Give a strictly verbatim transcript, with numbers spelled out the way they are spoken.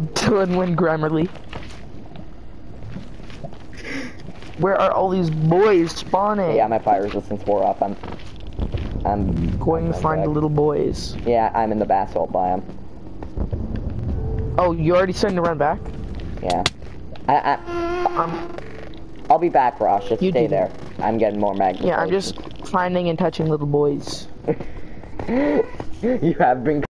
Dylan Wynn Grammarly. Where are all these boys spawning? Yeah, my fire resistance wore off. I'm, I'm going I'm to find back. the little boys. Yeah, I'm in the basalt biome. Oh, you already starting to run back? Yeah. I, I, Um, I'll be back, Ross. Just You stay do there. I'm getting more magnet. yeah, I'm just finding and touching little boys. You have been